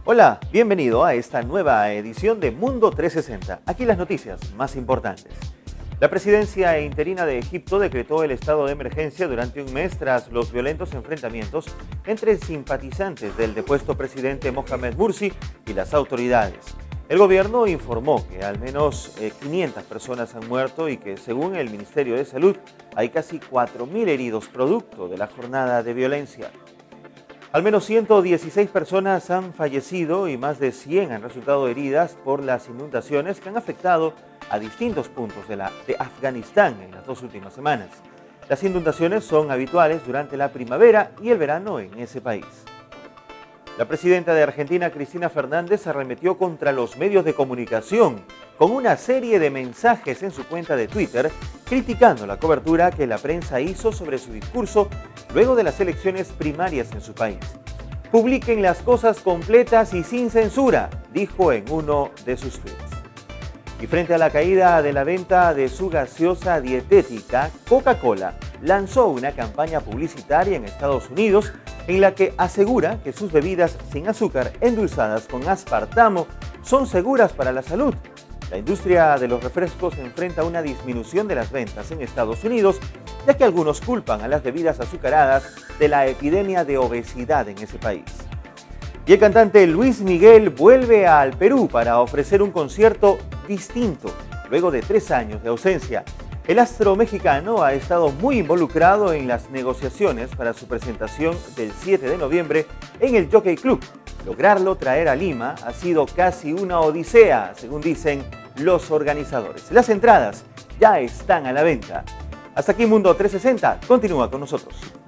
Hola, bienvenido a esta nueva edición de Mundo 360. Aquí las noticias más importantes. La presidencia interina de Egipto decretó el estado de emergencia durante un mes tras los violentos enfrentamientos entre simpatizantes del depuesto presidente Mohamed Morsi y las autoridades. El gobierno informó que al menos 500 personas han muerto y que, según el Ministerio de Salud, hay casi 4.000 heridos producto de la jornada de violencia. Al menos 116 personas han fallecido y más de 100 han resultado heridas por las inundaciones que han afectado a distintos puntos de Afganistán en las 2 últimas semanas. Las inundaciones son habituales durante la primavera y el verano en ese país. La presidenta de Argentina, Cristina Fernández, arremetió contra los medios de comunicación con una serie de mensajes en su cuenta de Twitter, criticando la cobertura que la prensa hizo sobre su discurso luego de las elecciones primarias en su país. Publiquen las cosas completas y sin censura, dijo en uno de sus tweets. Y frente a la caída de la venta de su gaseosa dietética, Coca-Cola lanzó una campaña publicitaria en Estados Unidos en la que asegura que sus bebidas sin azúcar endulzadas con aspartamo son seguras para la salud. La industria de los refrescos enfrenta una disminución de las ventas en Estados Unidos, ya que algunos culpan a las bebidas azucaradas de la epidemia de obesidad en ese país. Y el cantante Luis Miguel vuelve al Perú para ofrecer un concierto distinto, luego de 3 años de ausencia. El astro mexicano ha estado muy involucrado en las negociaciones para su presentación del 7 de noviembre en el Jockey Club. Lograrlo traer a Lima ha sido casi una odisea, según dicen los organizadores. Las entradas ya están a la venta. Hasta aquí Mundo 360, continúa con nosotros.